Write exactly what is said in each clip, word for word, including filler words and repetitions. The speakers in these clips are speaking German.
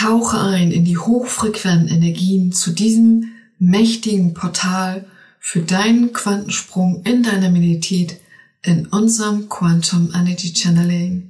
Tauche ein in die hochfrequenten Energien zu diesem mächtigen Portal für deinen Quantensprung in deiner Medialität in unserem Quantum Energy Channeling.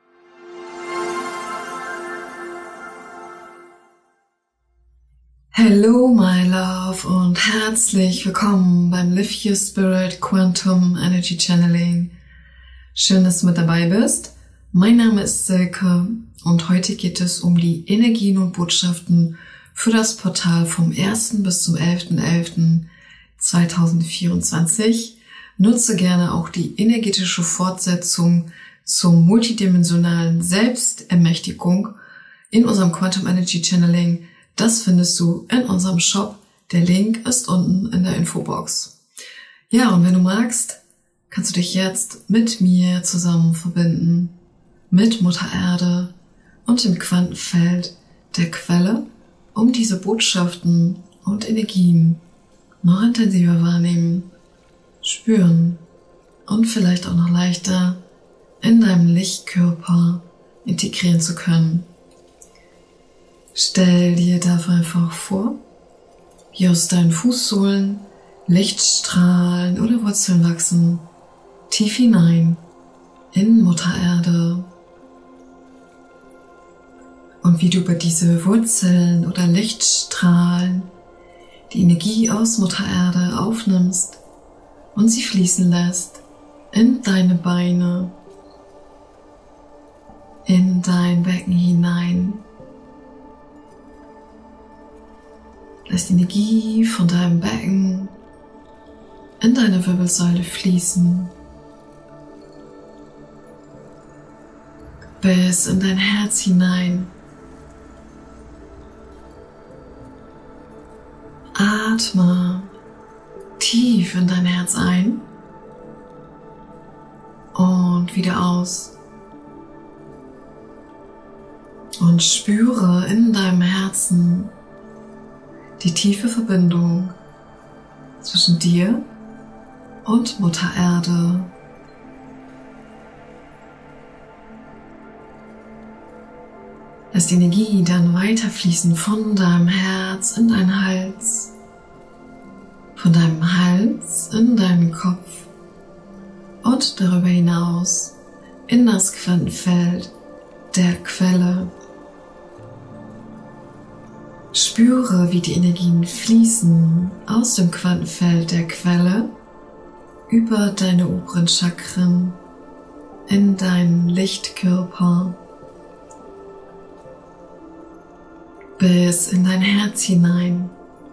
Hello my love und herzlich willkommen beim Live Your Spirit Quantum Energy Channeling. Schön, dass du mit dabei bist. Mein Name ist Silke und heute geht es um die Energien und Botschaften für das Portal vom ersten bis zum elften elften zweitausendvierundzwanzig. Nutze gerne auch die energetische Fortsetzung zur multidimensionalen Selbstermächtigung in unserem Quantum Energy Channeling. Das findest du in unserem Shop. Der Link ist unten in der Infobox. Ja, und wenn du magst, kannst du dich jetzt mit mir zusammen verbinden, mit Mutter Erde und dem Quantenfeld der Quelle, um diese Botschaften und Energien noch intensiver wahrnehmen, spüren und vielleicht auch noch leichter in deinem Lichtkörper integrieren zu können. Stell dir dafür einfach vor, wie aus deinen Fußsohlen Lichtstrahlen oder Wurzeln wachsen, tief hinein in Mutter Erde. Und wie du über diese Wurzeln oder Lichtstrahlen die Energie aus Mutter Erde aufnimmst und sie fließen lässt in deine Beine, in dein Becken hinein. Lass die Energie von deinem Becken in deine Wirbelsäule fließen, bis in dein Herz hinein. Atme tief in dein Herz ein und wieder aus. Und spüre in deinem Herzen die tiefe Verbindung zwischen dir und Mutter Erde. Lass die Energie dann weiterfließen von deinem Herz in deinen Hals, von deinem Hals in deinen Kopf und darüber hinaus in das Quantenfeld der Quelle. Spüre, wie die Energien fließen aus dem Quantenfeld der Quelle über deine oberen Chakren in deinen Lichtkörper bis in dein Herz hinein.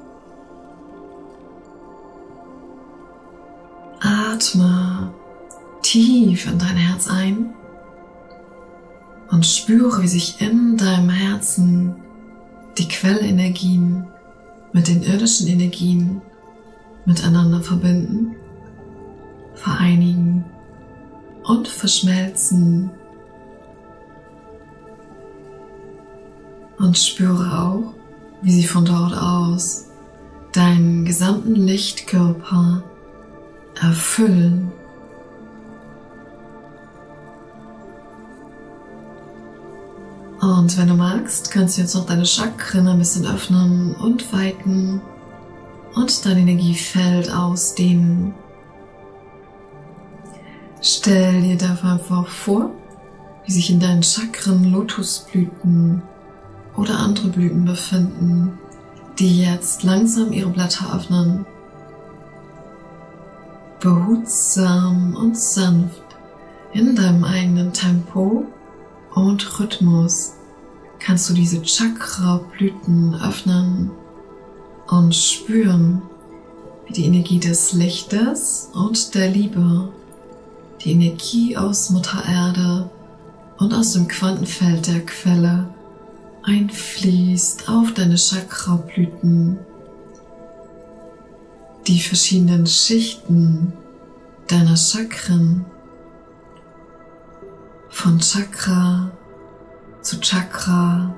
Atme tief in dein Herz ein und spüre, wie sich in deinem Herzen die Quellenergien mit den irdischen Energien miteinander verbinden, vereinigen und verschmelzen. Und spüre auch, wie sie von dort aus deinen gesamten Lichtkörper erfüllen. Und wenn du magst, kannst du jetzt noch deine Chakren ein bisschen öffnen und weiten und dein Energiefeld ausdehnen. Stell dir dafür einfach vor, wie sich in deinen Chakren Lotusblüten oder andere Blüten befinden, die jetzt langsam ihre Blätter öffnen. Behutsam und sanft in deinem eigenen Tempo und Rhythmus kannst du diese Chakra-Blüten öffnen und spüren, wie die Energie des Lichtes und der Liebe, die Energie aus Mutter Erde und aus dem Quantenfeld der Quelle einfließt auf deine Chakra-Blüten. Die verschiedenen Schichten deiner Chakren, von Chakra zu Chakra,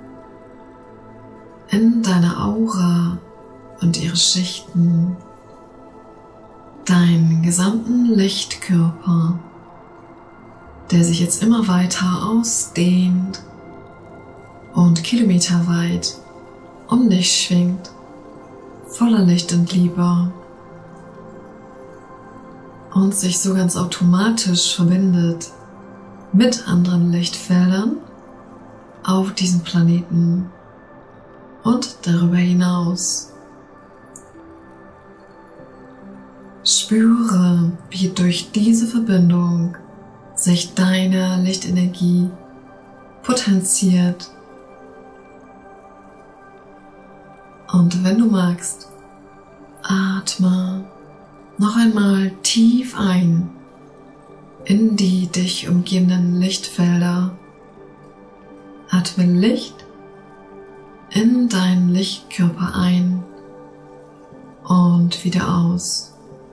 in deiner Aura und ihre Schichten, deinen gesamten Lichtkörper, der sich jetzt immer weiter ausdehnt und kilometerweit um dich schwingt, voller Licht und Liebe und sich so ganz automatisch verbindet mit anderen Lichtfeldern auf diesem Planeten und darüber hinaus. Spüre, wie durch diese Verbindung sich deine Lichtenergie potenziert. Und wenn du magst, atme noch einmal tief ein in die dich umgebenden Lichtfelder. Atme Licht in deinen Lichtkörper ein und wieder aus.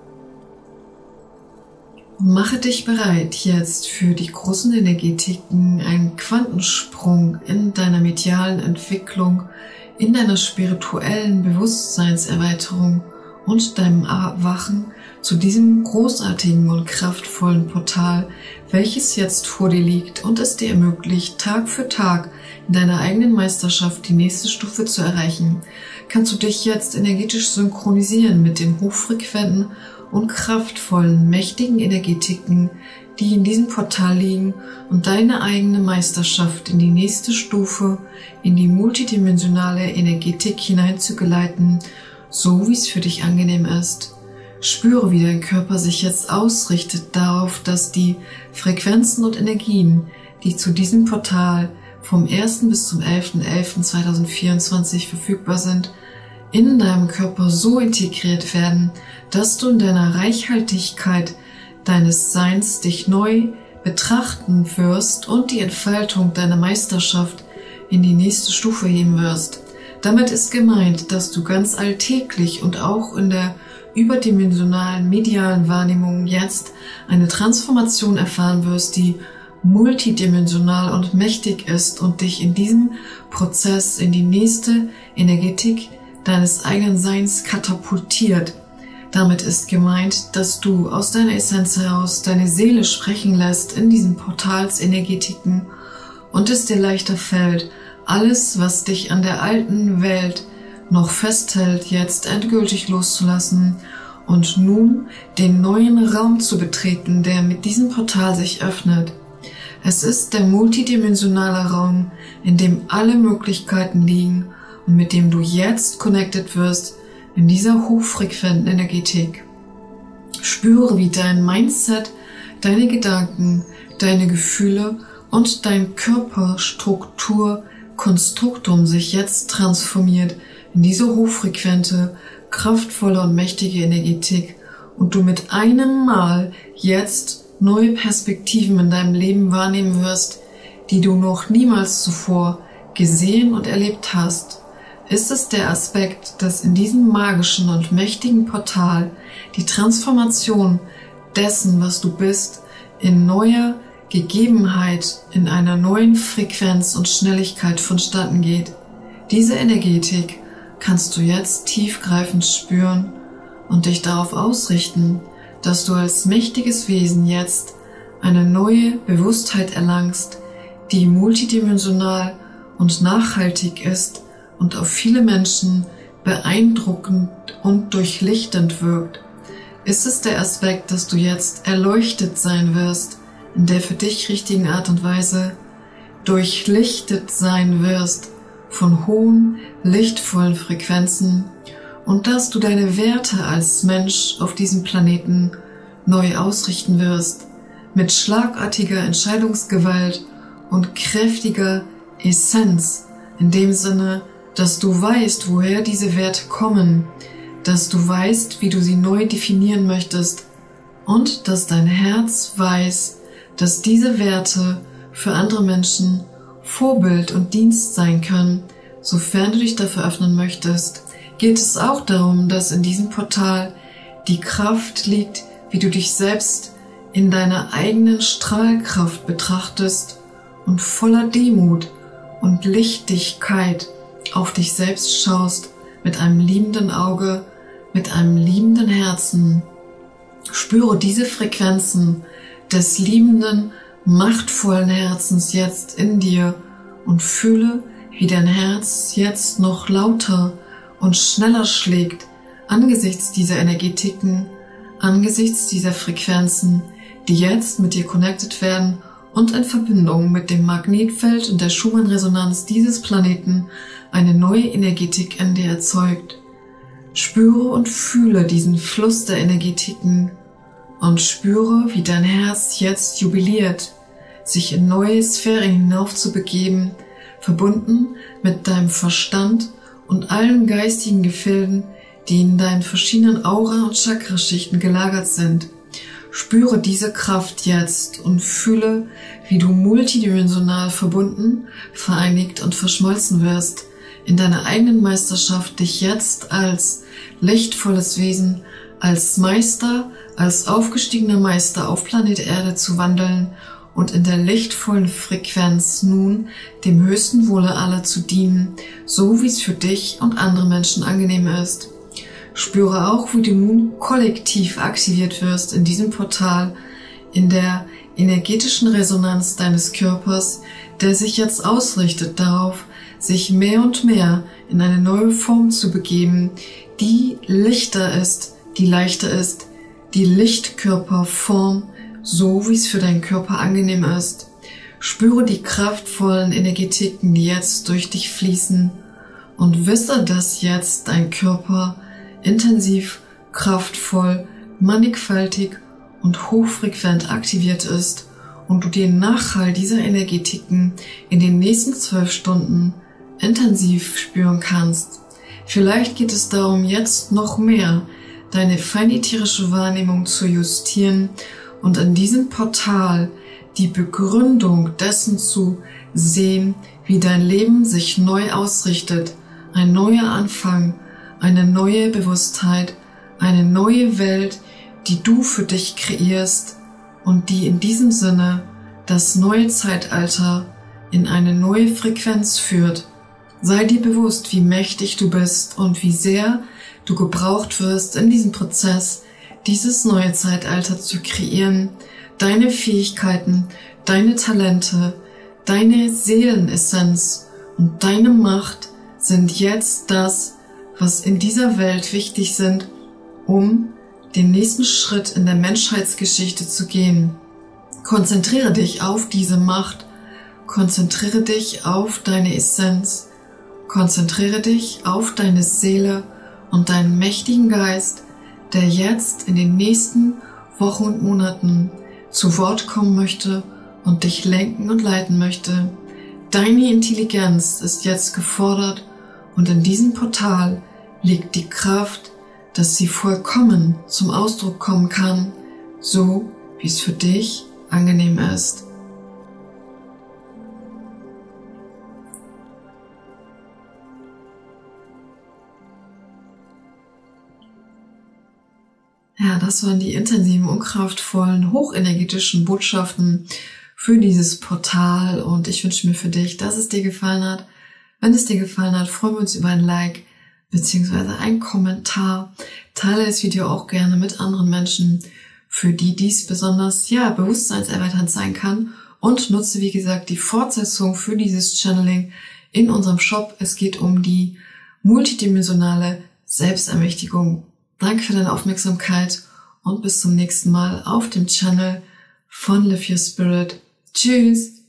Mache dich bereit jetzt für die großen Energetiken, einen Quantensprung in deiner medialen Entwicklung, in deiner spirituellen Bewusstseinserweiterung und deinem Erwachen zu diesem großartigen und kraftvollen Portal, welches jetzt vor dir liegt und es dir ermöglicht, Tag für Tag in deiner eigenen Meisterschaft die nächste Stufe zu erreichen. Kannst du dich jetzt energetisch synchronisieren mit den hochfrequenten und kraftvollen, mächtigen Energetiken, die in diesem Portal liegen, und deine eigene Meisterschaft in die nächste Stufe, in die multidimensionale Energetik hineinzugeleiten, so wie es für dich angenehm ist. Spüre, wie dein Körper sich jetzt ausrichtet darauf, dass die Frequenzen und Energien, die zu diesem Portal vom ersten bis zum elften elften zweitausendvierundzwanzig verfügbar sind, in deinem Körper so integriert werden, dass du in deiner Reichhaltigkeit deines Seins dich neu betrachten wirst und die Entfaltung deiner Meisterschaft in die nächste Stufe heben wirst. Damit ist gemeint, dass du ganz alltäglich und auch in der überdimensionalen medialen Wahrnehmung jetzt eine Transformation erfahren wirst, die multidimensional und mächtig ist und dich in diesem Prozess in die nächste Energetik deines eigenen Seins katapultiert. Damit ist gemeint, dass du aus deiner Essenz heraus deine Seele sprechen lässt in diesen Portalsenergetiken und es dir leichter fällt, alles, was dich an der alten Welt noch festhält, jetzt endgültig loszulassen und nun den neuen Raum zu betreten, der mit diesem Portal sich öffnet. Es ist der multidimensionale Raum, in dem alle Möglichkeiten liegen und mit dem du jetzt connected wirst in dieser hochfrequenten Energetik. Spüre, wie dein Mindset, deine Gedanken, deine Gefühle und dein Körperstruktur Konstruktum sich jetzt transformiert in diese hochfrequente, kraftvolle und mächtige Energetik und du mit einem Mal jetzt neue Perspektiven in deinem Leben wahrnehmen wirst, die du noch niemals zuvor gesehen und erlebt hast. Ist es der Aspekt, dass in diesem magischen und mächtigen Portal die Transformation dessen, was du bist, in neuer Gegebenheit, in einer neuen Frequenz und Schnelligkeit vonstatten geht. Diese Energetik kannst du jetzt tiefgreifend spüren und dich darauf ausrichten, dass du als mächtiges Wesen jetzt eine neue Bewusstheit erlangst, die multidimensional und nachhaltig ist und auf viele Menschen beeindruckend und durchlichtend wirkt. Ist es der Aspekt, dass du jetzt erleuchtet sein wirst, in der für dich richtigen Art und Weise durchlichtet sein wirst von hohen, lichtvollen Frequenzen und dass du deine Werte als Mensch auf diesem Planeten neu ausrichten wirst, mit schlagartiger Entscheidungsgewalt und kräftiger Essenz, in dem Sinne, dass du weißt, woher diese Werte kommen, dass du weißt, wie du sie neu definieren möchtest und dass dein Herz weiß, dass diese Werte für andere Menschen Vorbild und Dienst sein können. Sofern du dich dafür öffnen möchtest, geht es auch darum, dass in diesem Portal die Kraft liegt, wie du dich selbst in deiner eigenen Strahlkraft betrachtest und voller Demut und Lichtigkeit auf dich selbst schaust, mit einem liebenden Auge, mit einem liebenden Herzen. Spüre diese Frequenzen des liebenden, machtvollen Herzens jetzt in dir und fühle wie dein Herz jetzt noch lauter und schneller schlägt angesichts dieser Energetiken, angesichts dieser Frequenzen, die jetzt mit dir connected werden und in Verbindung mit dem Magnetfeld und der Schumann-Resonanz dieses Planeten eine neue Energetik in dir erzeugt. Spüre und fühle diesen Fluss der Energetiken und spüre, wie dein Herz jetzt jubiliert, sich in neue Sphären hinauf zu begeben, verbunden mit deinem Verstand und allen geistigen Gefilden, die in deinen verschiedenen Aura- und Chakraschichten gelagert sind. Spüre diese Kraft jetzt und fühle, wie du multidimensional verbunden, vereinigt und verschmolzen wirst, in deiner eigenen Meisterschaft dich jetzt als lichtvolles Wesen, als Meister, als aufgestiegener Meister auf Planet Erde zu wandeln und in der lichtvollen Frequenz nun dem höchsten Wohle aller zu dienen, so wie es für dich und andere Menschen angenehm ist. Spüre auch, wie du nun kollektiv aktiviert wirst in diesem Portal, in der energetischen Resonanz deines Körpers, der sich jetzt ausrichtet darauf, sich mehr und mehr in eine neue Form zu begeben, die lichter ist, die leichter ist, die Lichtkörperform, so wie es für deinen Körper angenehm ist. Spüre die kraftvollen Energetiken, die jetzt durch dich fließen und wisse, dass jetzt dein Körper intensiv, kraftvoll, mannigfaltig und hochfrequent aktiviert ist und du den Nachhall dieser Energetiken in den nächsten zwölf Stunden intensiv spüren kannst. Vielleicht geht es darum, jetzt noch mehr deine feinätherische Wahrnehmung zu justieren und in diesem Portal die Begründung dessen zu sehen, wie dein Leben sich neu ausrichtet, ein neuer Anfang, eine neue Bewusstheit, eine neue Welt, die du für dich kreierst und die in diesem Sinne das neue Zeitalter in eine neue Frequenz führt. Sei dir bewusst, wie mächtig du bist und wie sehr du gebraucht wirst in diesem Prozess, dieses neue Zeitalter zu kreieren. Deine Fähigkeiten, deine Talente, deine Seelenessenz und deine Macht sind jetzt das, was in dieser Welt wichtig sind, um den nächsten Schritt in der Menschheitsgeschichte zu gehen. Konzentriere dich auf diese Macht, konzentriere dich auf deine Essenz, konzentriere dich auf deine Seele und deinen mächtigen Geist, der jetzt in den nächsten Wochen und Monaten zu Wort kommen möchte und dich lenken und leiten möchte. Deine Intelligenz ist jetzt gefordert und in diesem Portal liegt die Kraft, dass sie vollkommen zum Ausdruck kommen kann, so wie es für dich angenehm ist. Ja, das waren die intensiven und kraftvollen, hochenergetischen Botschaften für dieses Portal und ich wünsche mir für dich, dass es dir gefallen hat. Wenn es dir gefallen hat, freuen wir uns über ein Like beziehungsweise ein Kommentar. Teile das Video auch gerne mit anderen Menschen, für die dies besonders ja bewusstseinserweiternd sein kann und nutze wie gesagt die Fortsetzung für dieses Channeling in unserem Shop. Es geht um die multidimensionale Selbstermächtigung. Danke für deine Aufmerksamkeit und bis zum nächsten Mal auf dem Channel von Live Your Spirit. Tschüss!